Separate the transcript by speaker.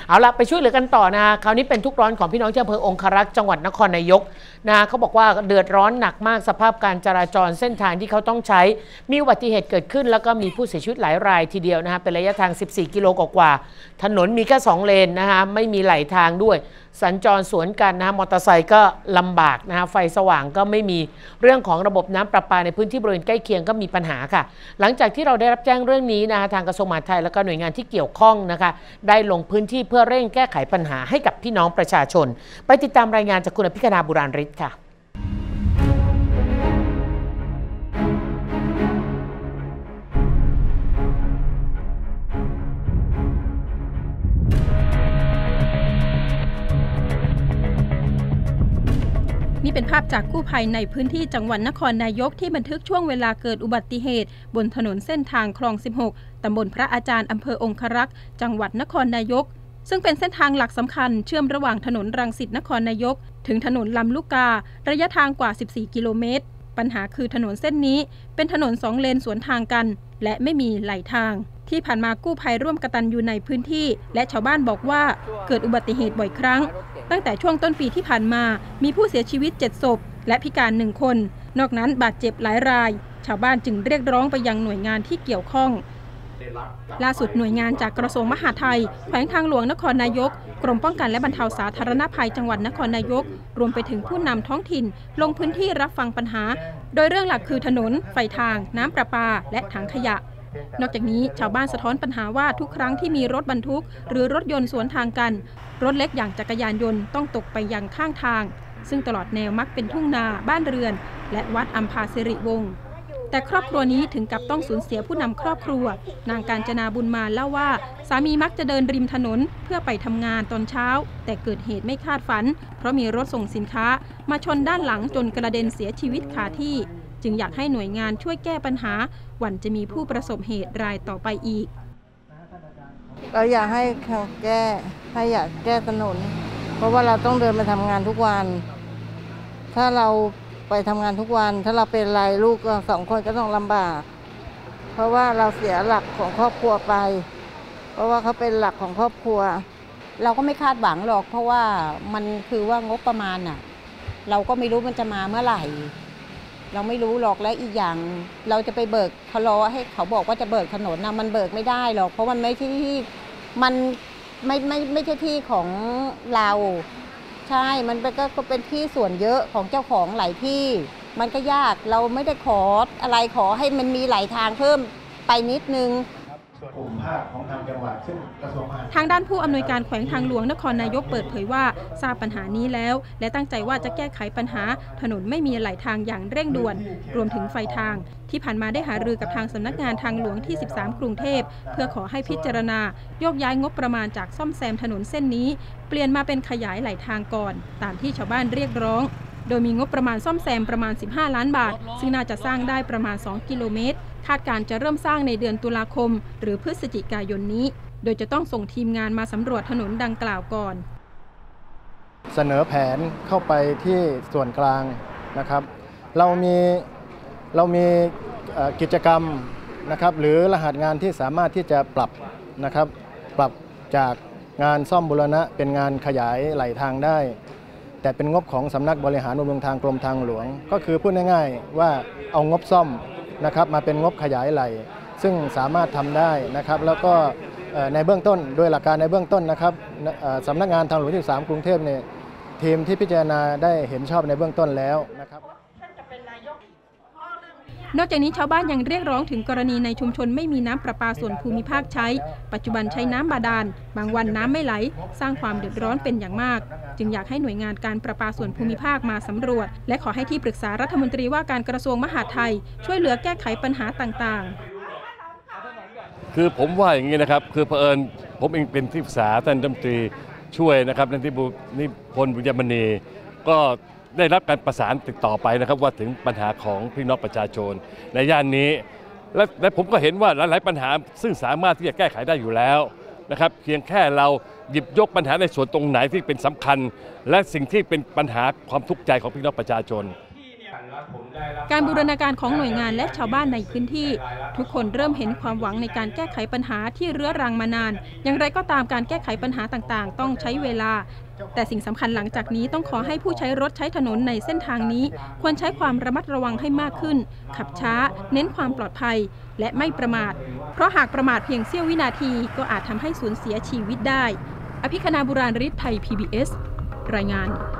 Speaker 1: เอาละไปช่วยเหลือกันต่อนะคราวนี้เป็นทุกร้อนของพี่น้องที่อำเภอองครักษ์จังหวัดนครนายกนะเขาบอกว่าเดือดร้อนหนักมากสภาพการจราจรเส้นทางที่เขาต้องใช้มีอุบัติเหตุเกิดขึ้นแล้วก็มีผู้เสียชีวิตหลายรายทีเดียวนะฮะเป็นระยะทาง14กิโลกว่าถนนมีแค่2เลนนะฮะไม่มีไหลทางด้วยสัญจรสวนกันนะมอเตอร์ไซค์ก็ลำบากนะฮะไฟสว่างก็ไม่มีเรื่องของระบบน้ำประปาในพื้นที่บริเวณใกล้เคียงก็มีปัญหาค่ะหลังจากที่เราได้รับแจ้งเรื่องนี้นะคะทางกระทรวงมหาดไทยและก็หน่วยงานที่เกี่ยวข้องนะคะได้ลงพื้นที่เพื่อเร่งแก้ไขปัญหาให้กับพี่น้องประชาชนไปติดตามรายงานจากคุณอภิคณาบุราริศค่ะ
Speaker 2: นี่เป็นภาพจากกู้ภัยในพื้นที่จังหวัดนครนายกที่บันทึกช่วงเวลาเกิดอุบัติเหตุบนถนนเส้นทางคลอง 16 ตำบลพระอาจารย์อำเภอองครักษ์จังหวัดนครนายกซึ่งเป็นเส้นทางหลักสำคัญเชื่อมระหว่างถนนรังสิตนครนายกถึงถนนลำลูกการะยะทางกว่า14กิโลเมตรปัญหาคือถนนเส้นนี้เป็นถนน2เลนสวนทางกันและไม่มีไหลทางที่ผ่านมากู้ภัยร่วมกตัญญูในพื้นที่และชาวบ้านบอกว่าเกิดอุบัติเหตุบ่อยครั้งตั้งแต่ช่วงต้นปีที่ผ่านมามีผู้เสียชีวิต7ศพและพิการ1คนนอกนั้นบาดเจ็บหลายรายชาวบ้านจึงเรียกร้องไปยังหน่วยงานที่เกี่ยวข้องล่าสุดหน่วยงานจากกระทรวงมหาดไทยแขวงทางหลวงนครนายกกรมป้องกันและบรรเทาสาธารณภัยจังหวัดนครนายกรวมไปถึงผู้นำท้องถิ่นลงพื้นที่รับฟังปัญหาโดยเรื่องหลักคือถนนไฟทางน้ำประปาและถังขยะนอกจากนี้ชาวบ้านสะท้อนปัญหาว่าทุกครั้งที่มีรถบรรทุกหรือรถยนต์สวนทางกันรถเล็กอย่างจักรยานยนต์ต้องตกไปยังข้างทางซึ่งตลอดแนวมักเป็นทุ่งนาบ้านเรือนและวัดอัมพาสิริวงศ์แต่ครอบครัวนี้ถึงกับต้องสูญเสียผู้นำครอบครัวนางกาญจนาบุญมาเล่าว่าสามีมักจะเดินริมถนนเพื่อไปทำงานตอนเช้าแต่เกิดเหตุไม่คาดฝันเพราะมีรถส่งสินค้ามาชนด้านหลังจนกระเด็นเสียชีวิตคาที่จึงอยากให้หน่วยงานช่วยแก้ปัญหาหวั่นจะมีผู้ประสบเหตุรายต่อไปอีก
Speaker 3: เราอยากให้เขาอยากแก้ถนนเพราะว่าเราต้องเดินไปทำงานทุกวันถ้าเราไปทำงานทุกวันถ้าเราเป็นไรลูก2 คนก็ต้องลำบากเพราะว่าเราเสียหลักของครอบครัวไปเพราะว่าเขาเป็นหลักของครอบครัว
Speaker 4: เราก็ไม่คาดหวังหรอกเพราะว่ามันคือว่างบประมาณน่ะเราก็ไม่รู้มันจะมาเมื่อไหร่เราไม่รู้หรอกและอีกอย่างเราจะไปเบิกเขารอให้เขาบอกว่าจะเบิกถนนนะมันเบิกไม่ได้หรอกเพราะมันไม่ใช่ที่มันไม่ใช่ที่ของเราใช่มันก็เป็นที่ส่วนเยอะของเจ้าของหลายที่มันก็ยากเราไม่ได้ขออะไรขอให้มันมีหลายทางเพิ่มไปนิดนึง
Speaker 5: กลุ่มภาคของทางจังหวัดซึ่งกระทรวงมหาดไทย
Speaker 2: ทางด้านผู้อำนวยการแขวงทางหลวงนครนายกเปิดเผยว่าทราบปัญหานี้แล้วและตั้งใจว่าจะแก้ไขปัญหาถนนไม่มีไหลทางอย่างเร่งด่วนรวมถึงไฟทางที่ผ่านมาได้หารือกับทางสำนักงานทางหลวงที่13กรุงเทพเพื่อขอให้พิจารณาโยกย้ายงบประมาณจากซ่อมแซมถนนเส้นนี้เปลี่ยนมาเป็นขยายไหลทางก่อนตามที่ชาวบ้านเรียกร้องโดยมีงบประมาณซ่อมแซมประมาณ15ล้านบาทซึ่งน่าจะสร้างได้ประมาณ2กิโลเมตรคาดการจะเริ่มสร้างในเดือนตุลาคมหรือพฤศจิกายนนี้โดยจะต้องส่งทีมงานมาสำรวจถนนดังกล่าวก่อน
Speaker 6: เสนอแผนเข้าไปที่ส่วนกลางนะครับเรามีกิจกรรมนะครับหรือรหัสงานที่สามารถที่จะปรับนะครับปรับจากงานซ่อมบูรณะเป็นงานขยายไหลทางได้แต่เป็นงบของสำนักบริหารบำรุงทางกรมทางหลวงก็คือพูดง่ายๆว่าเอางบซ่อมนะครับมาเป็นงบขยายไหลซึ่งสามารถทำได้นะครับแล้วก็ในเบื้องต้นโดยหลักการในเบื้องต้นนะครับสำนักงานทางหลวงที่13กรุงเทพเนี่ยทีมที่พิจารณาได้เห็นชอบในเบื้องต้นแล้วนะครับ
Speaker 2: นอกจากนี้ชาวบ้านยังเรียกร้องถึงกรณีในชุมชนไม่มีน้ำประปาส่วนภูมิภาคใช้ปัจจุบันใช้น้ำบาดาลบางวันน้ำไม่ไหลสร้างความเดือดร้อนเป็นอย่างมากจึงอยากให้หน่วยงานการประปาส่วนภูมิภาคมาสำรวจและขอให้ที่ปรึกษารัฐมนตรีว่าการกระทรวงมหาดไทยช่วยเหลือแก้ไขปัญหาต่าง
Speaker 7: ๆคือผมว่าอย่างนี้นะครับคือเผอิญผมเองเป็นที่ปรึกษาท่านรัฐมนตรีช่วยนะครับท่านนิพนธ์บุญยมณีก็ได้รับการประสานติดต่อไปนะครับว่าถึงปัญหาของพี่น้องประชาชนในย่านนี้และผมก็เห็นว่าหลายปัญหาซึ่งสามารถที่จะแก้ไขได้อยู่แล้วนะครับเพียงแค่เราหยิบยกปัญหาในส่วนตรงไหนที่เป็นสำคัญและสิ่งที่เป็นปัญหาความทุกข์ใจของพี่น้องประชาชน
Speaker 2: การบูรณาการของหน่วยงานและชาวบ้านในพื้นที่ทุกคนเริ่มเห็นความหวังในการแก้ไขปัญหาที่เรื้อรังมานานอย่างไรก็ตามการแก้ไขปัญหาต่างๆต้องใช้เวลาแต่สิ่งสำคัญหลังจากนี้ต้องขอให้ผู้ใช้รถใช้ถนนในเส้นทางนี้ควรใช้ความระมัดระวังให้มากขึ้นขับช้าเน้นความปลอดภัยและไม่ประมาทเพราะหากประมาทเพียงเสี้ยววินาทีก็อาจทำให้สูญเสียชีวิตได้อภิคณา บุราริศ ไทย PBS รายงาน